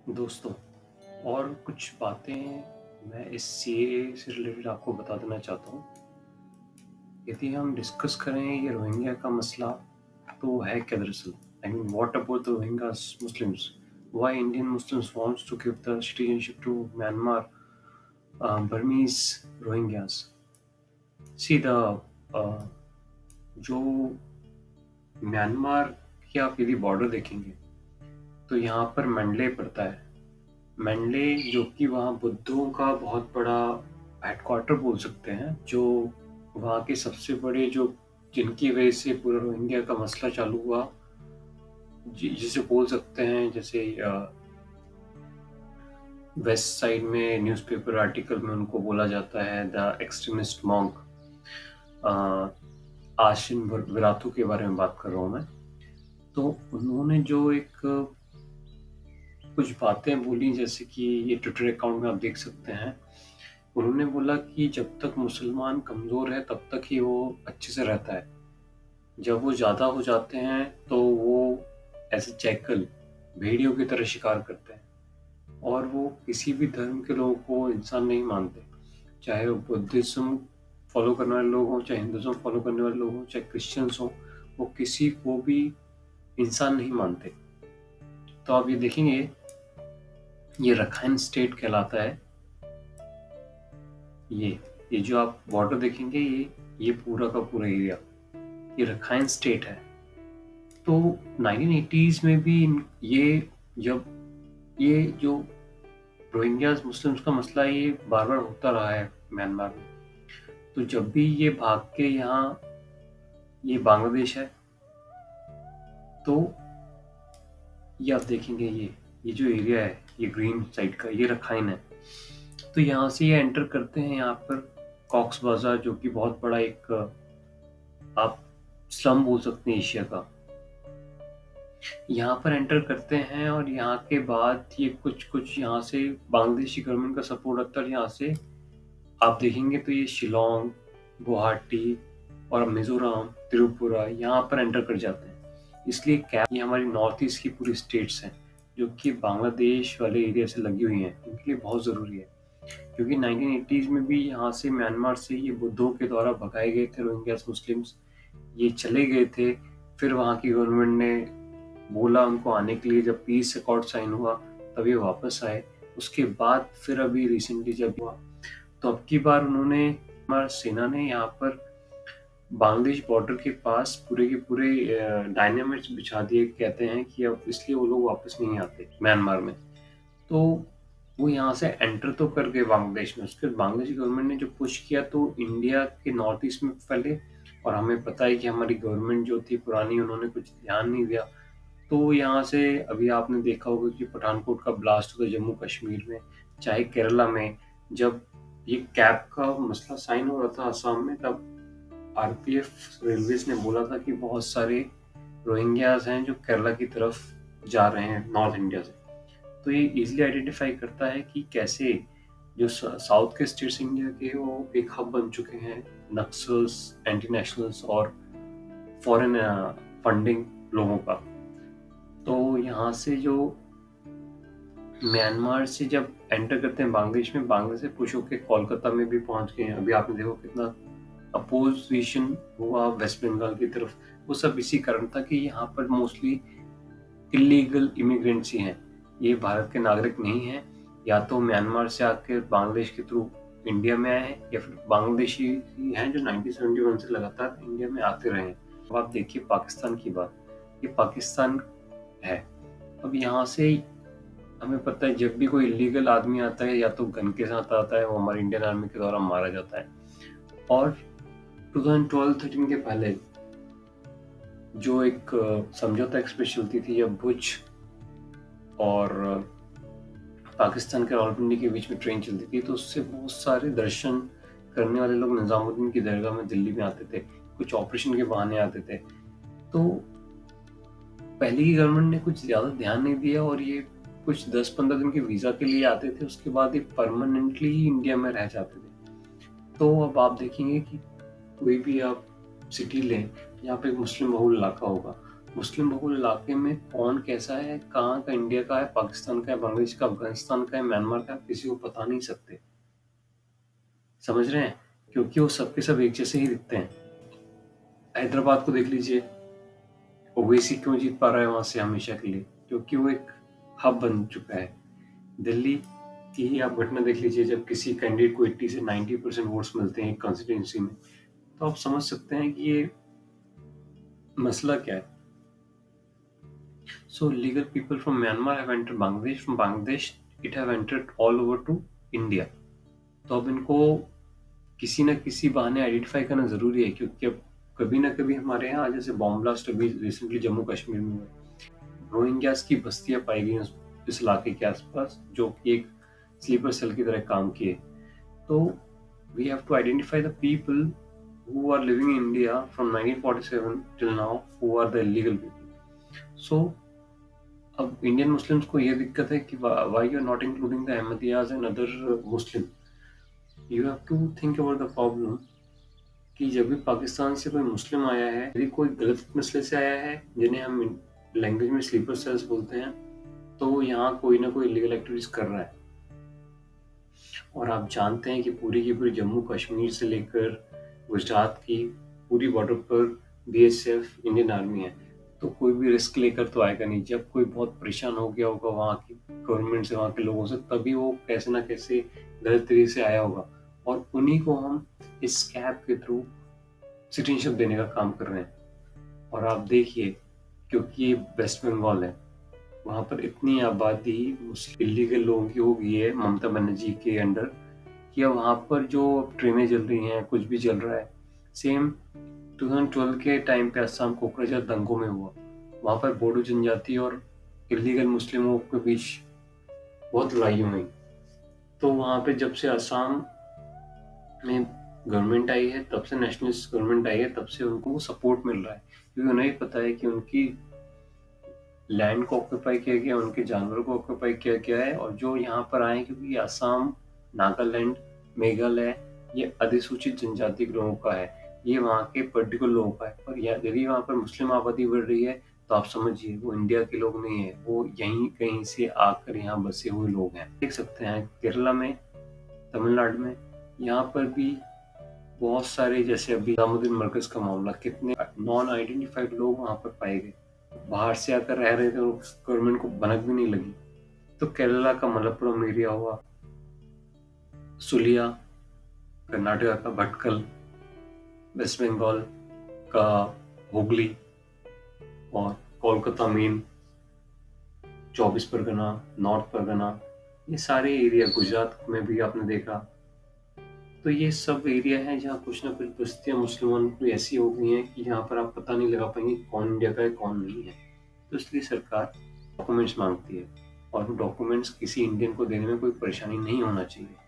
दोस्तों, और कुछ बातें मैं इस सीएए से रिलेटेड आपको बता देना चाहता हूँ। यदि हम डिस्कस करें ये रोहिंग्या का मसला, तो है क्या दरअसल? I mean, what about the Rohingyas Muslims? Why Indian Muslims wants to give the citizenship to Myanmar Burmese Rohingyas? See the जो म्यांमार की आप यदि बॉर्डर देखेंगे तो यहाँ पर मंडले पड़ता है। मंडले जो कि वहाँ बुद्धों का बहुत बड़ा हेडक्वार्टर बोल सकते हैं, जो वहाँ के सबसे बड़े जो जिनकी वजह से पूरा रोहिंग्या का मसला चालू हुआ, जिसे बोल सकते हैं, जैसे वेस्ट साइड में न्यूज़पेपर आर्टिकल में उनको बोला जाता है द एक्सट्रीमिस्ट मॉन्क। आशिन विरातू के बारे में बात कर रहा हूँ मैं। तो उन्होंने जो एक कुछ बातें बोली, जैसे कि ये ट्विटर अकाउंट में आप देख सकते हैं। उन्होंने बोला कि जब तक मुसलमान कमज़ोर है तब तक ही वो अच्छे से रहता है। जब वो ज़्यादा हो जाते हैं तो वो ऐसे चैकल भेड़ियों की तरह शिकार करते हैं, और वो किसी भी धर्म के लोगों को इंसान नहीं मानते। चाहे वो बुद्धिज़्म फॉलो करने वाले लोग हों, चाहे हिंदुज़्म फॉलो करने वाले लोग हों, चाहे क्रिश्चियंस हों, वो किसी को भी इंसान नहीं मानते। तो आप ये देखेंगे, ये रखाइन स्टेट कहलाता है। ये जो आप बॉर्डर देखेंगे, ये पूरा का पूरा एरिया ये रखाइन स्टेट है। तो 1980s में भी जब ये जो रोहिंग्यास मुस्लिम्स का मसला ये बार बार होता रहा है म्यांमार में, तो जब भी ये भाग के यहाँ, ये बांग्लादेश है, तो ये आप देखेंगे, ये जो एरिया है, ये ग्रीन साइड का, ये रखाइन है। तो यहाँ से ये एंटर करते हैं यहाँ पर कॉक्स बाजार, जो कि बहुत बड़ा एक आप स्लम बोल सकते हैं एशिया का। यहाँ पर एंटर करते हैं, और यहाँ के बाद ये कुछ यहाँ से बांग्लादेशी गवर्नमेंट का सपोर्ट रहता है। यहाँ से आप देखेंगे तो ये शिलोंग, गुवाहाटी और मिजोरम, त्रिपुरा यहाँ पर एंटर कर जाते हैं। इसलिए ये हमारी नॉर्थ ईस्ट की पूरी स्टेट्स हैं, जो कि बांग्लादेश वाले एरिया से लगी हुई हैं। इनके लिए बहुत ज़रूरी है, क्योंकि 1980s में भी यहाँ से म्यांमार से ये बुद्धों के द्वारा भगाए गए थे रोहिंग्यास मुस्लिम्स। ये चले गए थे, फिर वहाँ की गवर्नमेंट ने बोला उनको आने के लिए। जब पीस अकॉर्ड साइन हुआ तब ये वापस आए। उसके बाद फिर अभी रिसेंटली जब हुआ, तो अब की बार उन्होंने, हमारी सेना ने यहाँ पर बांग्लादेश बॉर्डर के पास पूरे के पूरे डायनामाइट्स बिछा दिए। कहते हैं कि अब इसलिए वो लोग वापस नहीं आते म्यांमार में। तो वो यहाँ से एंटर तो कर गए बांग्लादेश में। उसके बाद बांग्लादेश गवर्नमेंट ने जो पुश किया, तो इंडिया के नॉर्थ ईस्ट में फैले। और हमें पता है कि हमारी गवर्नमेंट जो थी पुरानी, उन्होंने कुछ ध्यान नहीं दिया। तो यहाँ से अभी आपने देखा होगा कि पठानकोट का ब्लास्ट हुआ जम्मू कश्मीर में, चाहे केरला में। जब ये कैब का मसला साइन हो रहा था असम में, तब आरपीएफ रेलवेज ने बोला था कि बहुत सारे रोहिंग्यास हैं जो केरला की तरफ जा रहे हैं नॉर्थ इंडिया से। तो ये इजीली आइडेंटिफाई करता है कि कैसे जो साउथ के स्टेट्स इंडिया के, वो एक हब बन चुके हैं नक्सल्स, एंटी नेशनल्स और फॉरेन फंडिंग लोगों का। तो यहाँ से जो म्यांमार से जब एंटर करते हैं बांग्लादेश में, बांग्लादेश से पुश होकर कोलकाता में भी पहुंच गए हैं। अभी आपने देखो कितना अपोजिशन हुआ वेस्ट बंगाल की तरफ। वो सब इसी कारण था कि यहाँ पर मोस्टली इलीगल इमिग्रेंट्स ही हैं। ये भारत के नागरिक नहीं हैं, या तो म्यांमार से आकर बांग्लादेश के थ्रू इंडिया में आए हैं, या फिर बांग्लादेशी हैं जो 1971 से लगातार इंडिया में आते रहे हैं। अब आप देखिए पाकिस्तान की बात, ये पाकिस्तान है। अब यहाँ से हमें पता है, जब भी कोई इलीगल आदमी आता है, या तो गन के साथ आता है, वो हमारी इंडियन आर्मी के द्वारा मारा जाता है। और 2012-13 के पहले जो एक समझौता एक्सप्रेस चलती थी, जब भुज और पाकिस्तान के रावलपिंडी के बीच में ट्रेन चलती थी, तो उससे बहुत सारे दर्शन करने वाले लोग निजामुद्दीन की दरगाह में दिल्ली में आते थे, कुछ ऑपरेशन के बहाने आते थे। तो पहले की गवर्नमेंट ने कुछ ज़्यादा ध्यान नहीं दिया, और ये कुछ 10-15 दिन के वीज़ा के लिए आते थे, उसके बाद ये परमानेंटली ही इंडिया में रह जाते थे। तो अब आप देखेंगे कि कोई भी आप सिटी लें, यहाँ पे एक मुस्लिम बहुल इलाका होगा, मुस्लिम बहुल इलाके में कौन कैसा है, कहाँ का, इंडिया का है, पाकिस्तान का है, बांग्लादेश का, अफगानिस्तान का है, म्यांमार का है, किसी को पता नहीं सकते। समझ रहे हैं? क्योंकि वो सबके सब एक जैसे ही दिखते हैं। हैदराबाद को देख लीजिए, ओवैसी क्यों जीत पा रहा है वहां से हमेशा के लिए? क्योंकि वो एक हब बन चुका है। दिल्ली की ही आप घटना देख लीजिए, जब किसी कैंडिडेट को 80 से 90% वोट्स मिलते हैं एक कॉन्स्टिट्यूंसी में, तो आप समझ सकते हैं कि ये मसला क्या है। So illegal people from Myanmar have entered Bangladesh. From Bangladesh, it have entered all over to India. तो अब इनको किसी न किसी बहाने आइडेंटिफाई करना जरूरी है, क्योंकि अब कभी ना कभी हमारे यहाँ, जैसे बॉम्ब ब्लास्ट अभी रिसेंटली जम्मू कश्मीर में हुआ, रोहिंग्यास की बस्तियां पाई गई इस इलाके के आसपास, जो कि एक स्लीपर सेल की तरह काम किए। तो we have to identify the people who are living in India from 1947 till now, who are the illegal people. So अब इंडियन मुस्लिम्स को ये दिक्कत है कि why you are not including the Ahmadiyas and other Muslim. You have to think about the problem कि जब भी पाकिस्तान से कोई मुस्लिम आया है, यदि कोई गलत मसले से आया है, जिन्हें हम लैंग्वेज में स्लीपर सेल्स बोलते हैं, तो वो यहाँ कोई ना कोई इलीगल एक्टिविटीज कर रहा है। और आप जानते हैं कि पूरी की पूरी जम्मू कश्मीर से लेकर गुजरात की पूरी बॉर्डर पर बीएसएफ, इंडियन आर्मी है। तो कोई भी रिस्क लेकर तो आएगा नहीं। जब कोई बहुत परेशान हो गया होगा वहाँ की गवर्नमेंट से, वहाँ के लोगों से, तभी वो कैसे ना कैसे गलत तरीके से आया होगा, और उन्हीं को हम इस कैब के थ्रू सिटीजनशिप देने का काम कर रहे हैं। और आप देखिए, क्योंकि ये वेस्ट बंगाल है, वहाँ पर इतनी आबादी इलीगल लोगों की हो गई है ममता बनर्जी के अंडर, कि अब वहाँ पर जो ट्रेनें चल रही हैं, कुछ भी चल रहा है, सेम 2012 के टाइम पे असम कोकराझार दंगों में हुआ। वहाँ पर बोडो जनजाति और इलीगल मुस्लिमों के बीच बहुत लड़ाई हुई। तो वहाँ पे जब से असम में गवर्नमेंट आई है, तब से नेशनलिस्ट गवर्नमेंट आई है, तब से उनको सपोर्ट मिल रहा है, क्योंकि उन्हें पता है कि उनकी लैंड को ऑक्यूपाई किया गया, उनके जानवरों को ऑक्यूपाई किया गया है। और जो यहाँ पर आए, क्योंकि असम, नागालैंड, मेघालय, ये अधिसूचित जनजाति के लोगों का है, ये वहाँ के पर्टिकुलर लोगों का है। और यदि वहाँ पर मुस्लिम आबादी बढ़ रही है, तो आप समझिए वो इंडिया के लोग नहीं है, वो यहीं कहीं से आकर यहाँ बसे हुए लोग हैं। देख सकते हैं केरला में, तमिलनाडु में, यहाँ पर भी बहुत सारे, जैसे अभी निजामुद्दीन मरकज का मामला, कितने नॉन आइडेंटिफाइड लोग वहाँ पर पाए गए, बाहर से आकर रह रहे थे, गवर्नमेंट को भनक भी नहीं लगी। तो केरला का मलप्पुरम एरिया हुआ, सुलिया, कर्नाटका का भटकल, वेस्ट बंगाल का हुगली, और कोलकाता मेन, 24 परगना, नॉर्थ परगना, ये सारे एरिया, गुजरात में भी आपने देखा। तो ये सब एरिया है जहाँ कुछ ना कुछ बस्तियां मुसलमानों की ऐसी हो गई हैं कि यहाँ पर आप पता नहीं लगा पाएंगे कौन इंडिया का है कौन नहीं है। तो इसलिए सरकार डॉक्यूमेंट्स मांगती है, और वो डॉक्यूमेंट्स किसी इंडियन को देने में कोई परेशानी नहीं होना चाहिए।